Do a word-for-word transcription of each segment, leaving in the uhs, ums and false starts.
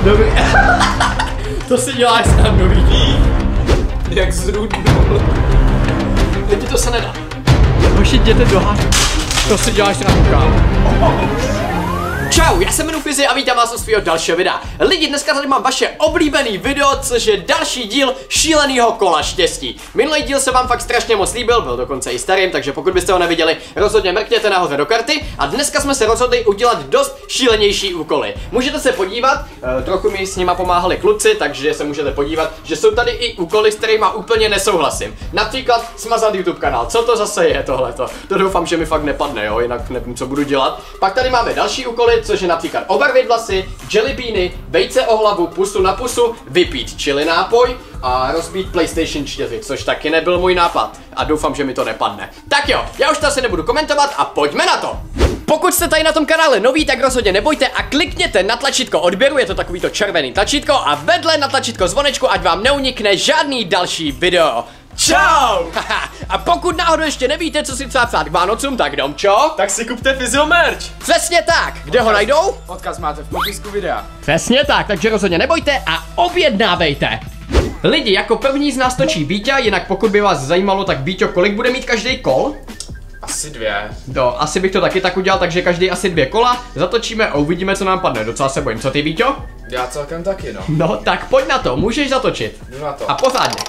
Dobrý. To si děláš sám, nový. Jak zrudnul. Lidi, to se nedá. Hoši, jděte do háku. To si děláš sám, kámo. Čau, já se jmenuji Fizi a vítám vás u svého dalšího videa. Lidi, dneska tady mám vaše oblíbený video, což je další díl šíleného kola štěstí. Minulý díl se vám fakt strašně moc líbil, byl dokonce i starým, takže pokud byste ho neviděli, rozhodně mrkněte nahoře do karty. A dneska jsme se rozhodli udělat dost šílenější úkoly. Můžete se podívat, eh, trochu mi s nima pomáhali kluci, takže se můžete podívat, že jsou tady i úkoly, s kterými úplně nesouhlasím. Například smazat YouTube kanál. Co to zase je tohleto? To doufám, že mi fakt nepadne, jo, jinak nevím, co budu dělat. Pak tady máme další úkoly, což je například obarvit vlasy, jellybeany, vejce o hlavu, pusu na pusu, vypít chili nápoj a rozbít PlayStation čtyři, což taky nebyl můj nápad a doufám, že mi to nepadne. Tak jo, já už to asi nebudu komentovat a pojďme na to! Pokud jste tady na tom kanále noví, tak rozhodně nebojte a klikněte na tlačítko odběru, je to takovýto červený tlačítko a vedle na tlačítko zvonečku, ať vám neunikne žádný další video. Čau! A pokud náhodou ještě nevíte, co si třeba psát k Vánocům, tak domčo? Tak si kupte Fizio merch. Přesně tak, kde ho najdou? Odkaz máte v popisku videa. Přesně tak, takže rozhodně nebojte a objednávejte. Lidi, jako první z nás točí Víťa, jinak pokud by vás zajímalo, tak Víťo, kolik bude mít každý kol? Asi dvě. Do, asi bych to taky tak udělal, takže každý asi dvě kola, zatočíme a uvidíme, co nám padne. Docela se bojím, co ty, Víťo? Já celkem taky, no. No, tak pojď na to, můžeš zatočit. Jdu na to. A pořádně.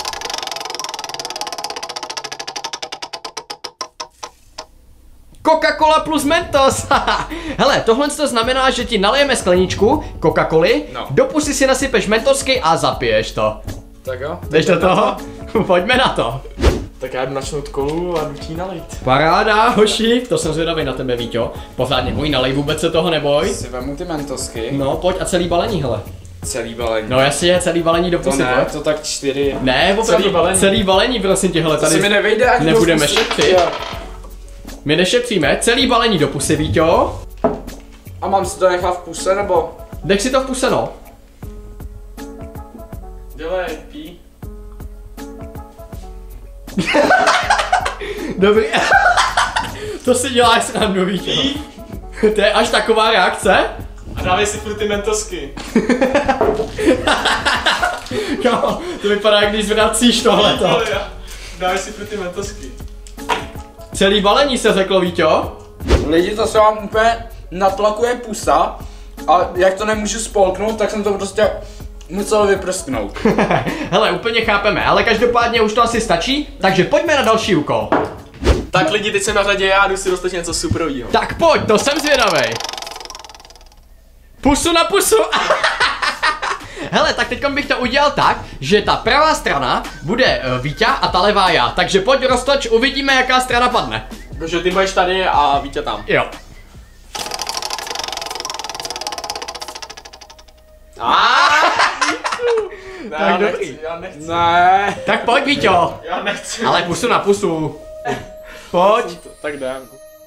Coca-Cola plus Mentos, hele, tohle to znamená, že ti nalijeme skleničku Coca-Coly, no. Do pusy si nasypeš Mentosky a zapiješ to. Tak jo. Jdeš do toho? Pojďme na to. Tak já jdu načnout kolu a jdu ti nalejt. Paráda, hoši, to jsem zvědavý na tebe, Víťo. Pořádně můj, nalej, vůbec se toho neboj. Si vemu ty Mentosky. No, pojď a celý balení, hele. Celý balení. No jasně, celý balení do To pusy, ne, pojď. to tak čtyři. Ne, opravdu, celý balení. celý balení, prosím tě, hele, To tady se mi nevejde ani nebudeme do pusy. šetřit. Jo. My nešetříme, celý balení do pusy, Víťo. A mám si to nechat v puse, nebo? Dej si to v puse, no. Dělej, pí. Dobrý. To si děláš srandu, Víťo. To je až taková reakce? A dávej si furt ty Mentosky. Jo, to vypadá, jak když zvracíš tohleto. Dávej si furt ty Mentosky. Celý balení se řeklo, Víťo. Lidi, to se vám úplně natlakuje pusa a jak to nemůžu spolknout, tak jsem to prostě musel vyprsknout. Hele, úplně chápeme, ale každopádně už to asi stačí, takže pojďme na další úkol. Tak lidi, teď jsem na řadě, já jdu si dostat něco superovýho. Tak pojď, to jsem zvědavej. Pusu na pusu. Hele, tak teďkom bych to udělal tak, že ta pravá strana bude uh, Víťa a ta levá já. Takže pojď roztoč, uvidíme, jaká strana padne. Takže ty budeš tady a Vítě tam. Jo. Ne, Tak já dobrý. nechci, já nechci. Ne. Tak pojď, Víťo. Já nechci. Ale pusu na pusu. Pojď. Tak jdem.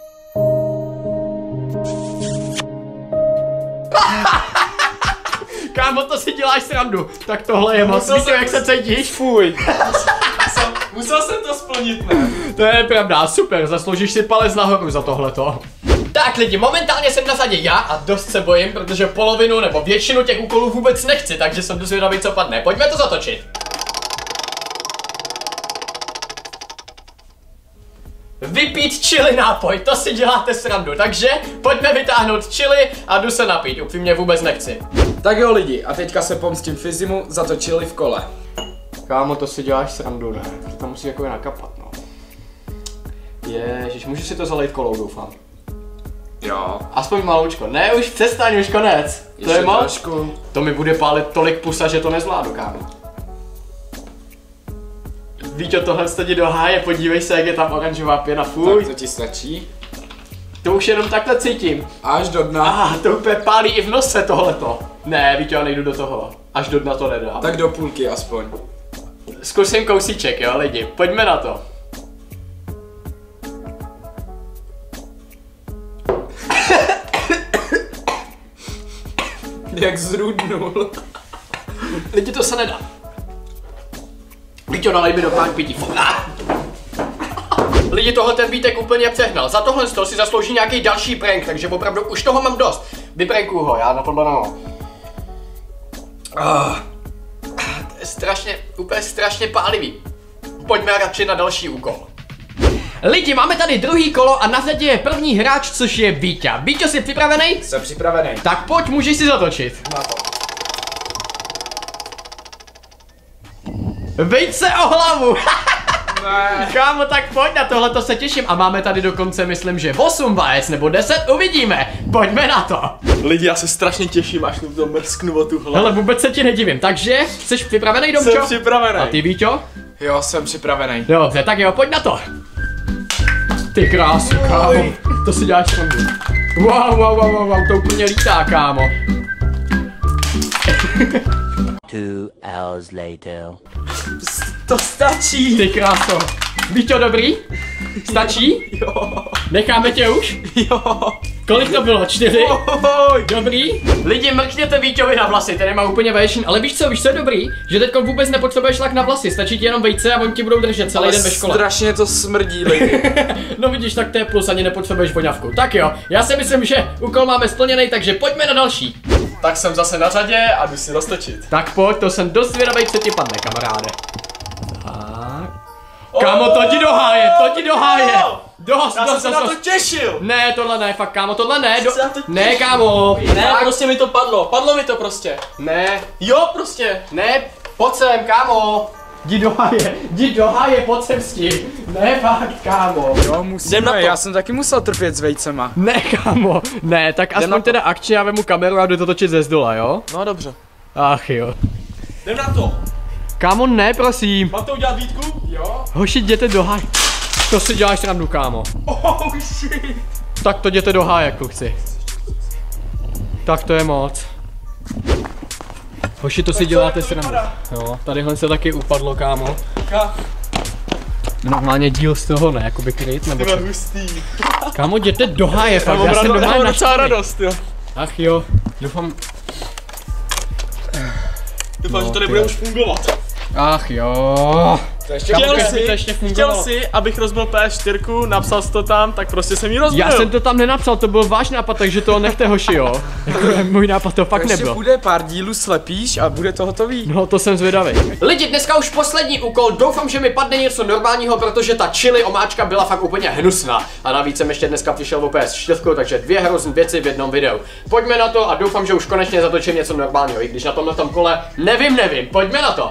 Kámo, to si děláš srandu. Tak tohle je moc. Musel Víte, jsem- jak se cítíš? Fuj. Musel, musel jsem to splnit, ne? To je pravda, super, zasloužíš si palec nahoru za tohleto. Tak lidi, momentálně jsem na řadě já a dost se bojím, protože polovinu nebo většinu těch úkolů vůbec nechci, takže jsem dozvědavý, co padne. Pojďme to zatočit. Vypít chili nápoj, to si děláte srandu, takže pojďme vytáhnout chili a jdu se napít, upřímně vůbec nechci. Tak jo lidi, a teďka se pomstím Fizimu za to chili v kole. Kámo, to si děláš srandu, ne? To tam musí jako nakapat, no. Ježiš, můžu si to zalejt kolou, doufám. Jo. Aspoň maloučko. Ne, už přestaň, už konec. To Ještě je moc. trošku. To mi bude pálit tolik pusa, že to nezvládnu, kámo. Víťo, tohle stadí do háje, podívej se, jak je tam oranžová pěna, fuj. Tak to ti stačí. To už jenom takhle cítím. Až do dna. Aha, to úplně pálí i v nose tohleto. Ne, Víťo, já nejdu do toho. Až do dna to nedá. Tak do půlky aspoň. Zkusím kousíček, jo, lidi. Pojďme na to. Jak zrudnul. Lidi, to se nedá. Víťo, nalej mi do pán pití. Lidi, tohle ten Vítek úplně přehnal. Za tohle z toho si zaslouží nějaký další prank, takže opravdu už toho mám dost. Vyprankuju ho, já na tohle nemám. Ah. To je strašně, úplně strašně pálivý. Pojďme radši na další úkol. Lidi, máme tady druhý kolo a na řadě je první hráč, což je Víťa. Víťo, jsi připravený? Jsem připravený. Tak pojď, můžeš si zatočit. Na to. Veď se o hlavu! Ne. Kámo, tak pojď, na tohle to se těším. A máme tady dokonce, myslím, že osm vajec nebo deset, uvidíme. Pojďme na to. Lidi, já se strašně těším, až to mrsknu o tu hlavu. Hele, vůbec se ti nedivím, takže jsi připravený, Domčo? Jsem připravený. A ty, Víťo? Jo, jsem připravený. Dobře, tak jo, pojď na to. Ty krásu, kámo. To si děláš srandu. Wow, wow, wow, wow, wow, to úplně lítá, kámo. Two hours later. To stačí. Ty kráso. Víťo, dobrý? Stačí? Jo. Necháme tě už? Jo. Kolik to bylo? Čtyři? Oj. Dobrý? Lidi, mrkněte Víťovi na vlasy, ten má úplně vaječný, ale víš co, víš co je dobrý? Že teď vůbec nepotřebuješ lak na vlasy, stačí ti jenom vejce a oni ti budou držet celý Ale den ve škole. strašně to smrdí, lidi. No vidíš, tak to je plus, ani nepotřebuješ voňavku. Tak jo, já si myslím, že úkol máme splněný, takže pojďme na další. Tak jsem zase na řadě a jdu si roztočit. Tak pojď, to jsem dost zvědavej, co ti padne, kamaráde. Tak. Kámo, to ti doháje, to ti doháje. Dost, Já jsem dost, se dost, na to dost. těšil. Ne, tohle ne, fakt kámo, tohle ne, do... Se na to ne těšil. kámo. Ne, Tak. prostě mi to padlo, padlo mi to prostě. Ne, Jo, prostě. ne, pojď sem, kámo. Jdi do háje, jdi do háje, pojď sem s tím. Ne, fakt, kámo. Jo, Jdem na musíme, to. já jsem taky musel trpět s vejcema. Ne, kámo, ne, tak na aspoň to. teda akčně já vemu kameru a jdu to točit ze zdola, jo? No dobře. Ach jo. Jdem na to. Kámo, ne, prosím. Mám to udělat Vítku? Jo. Hoši, jděte do háje. To si děláš srandu, kámo. Oh shit. Tak to jděte do háje, kluci. Tak to je moc. Hoši, to si děláte srandu. Jo, tadyhle se taky upadlo, kámo. Ka. Normálně díl z toho, ne, jakoby kryt, nebo Ty co? hustý. Kámo, jděte do háje, fakt, já jsem Já normálně mám docela naštvaný. radost, jo. Ach jo, doufám, Doufám, No, že to ty nebude jo. už fungovat. ach jo. To ještě Kámo, Chtěl kdyby si, to ještě chtěl fungovalo. si, abych rozbil P S čtyři, napsal jsi to tam, tak prostě jsem jí rozbil. Já jsem to tam nenapsal, to byl váš nápad, takže to nechte, hoši, jo. Jako, můj nápad to fakt ještě nebyl. bude pár dílů slepíš a bude to hotový. No, to jsem zvědavý. Lidi, dneska už poslední úkol, doufám, že mi padne něco normálního, protože ta chili omáčka byla fakt úplně hnusná. A navíc jsem ještě dneska přišel o P S čtyři, takže dvě hrozné věci v jednom videu. Pojďme na to a doufám, že už konečně zatočím něco normálního, i když na tomhle tom kole nevím, nevím. Pojďme na to.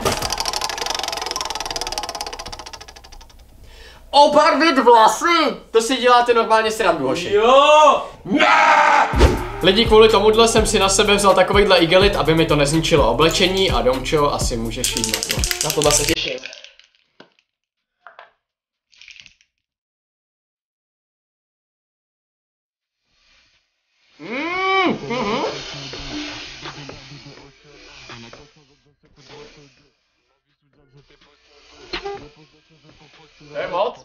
Obarvit vlasy! To si děláte normálně srandu, hoši. Jo! Lidi, kvůli tomuhle jsem si na sebe vzal takovýhle igelit, aby mi to nezničilo oblečení a Domčo, asi můžeš jít na to. Na tohle se těším. Mm, mhm. To je moc?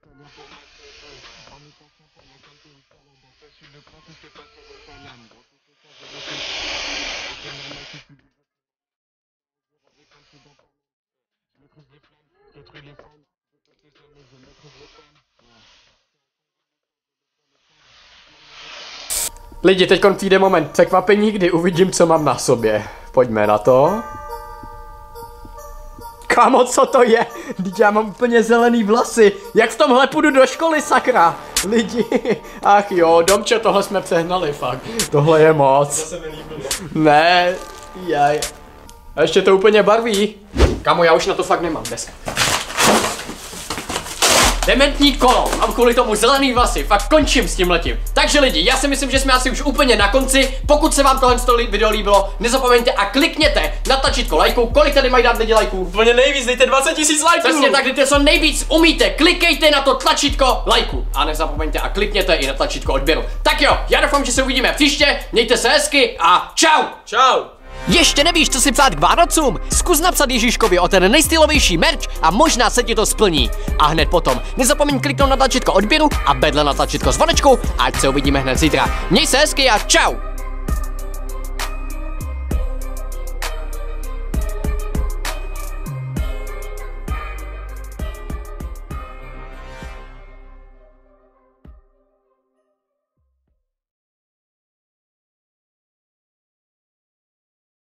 Lidi, teď přijde moment překvapení, kdy uvidím, co mám na sobě. Pojďme na to. Kámo, co to je? Teď já mám úplně zelený vlasy. Jak v tomhle půjdu do školy, sakra? Lidi, ach jo, Domče, tohle jsme přehnali, fakt. Tohle je moc. To se mi líbilo. Ne, jaj. A ještě to úplně barví. Kámo, já už na to fakt nemám dneska. Dementní kolo, mám kvůli tomu zelený vlasy, fakt končím s tím letím. Takže lidi, já si myslím, že jsme asi už úplně na konci. Pokud se vám tohle video líbilo, nezapomeňte a klikněte na tlačítko lajku. Kolik tady mají dát lidi lajků? Úplně nejvíc, dejte dvacet tisíc lajků. Přesně tak, dejte co nejvíc umíte, klikejte na to tlačítko lajku. A nezapomeňte a klikněte i na tlačítko odběru. Tak jo, já doufám, že se uvidíme příště, mějte se hezky a čau! Čau. Ještě nevíš, co si přát k Vánocům? Zkus napsat Ježíškovi o ten nejstylovější merch a možná se ti to splní. A hned potom nezapomeň kliknout na tlačítko odběru a bedle na tlačítko zvonečku, ať se uvidíme hned zítra. Měj se hezky a čau!